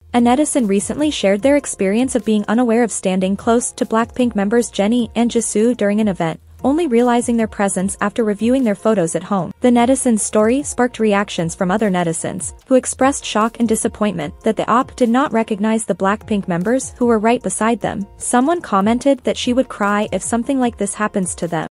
A netizen recently shared their experience of being unaware of standing close to Blackpink members Jennie and Jisoo during an event, only realizing their presence after reviewing their photos at home. The netizen's story sparked reactions from other netizens, who expressed shock and disappointment that the op did not recognize the Blackpink members who were right beside them. Someone commented that she would cry if something like this happens to them.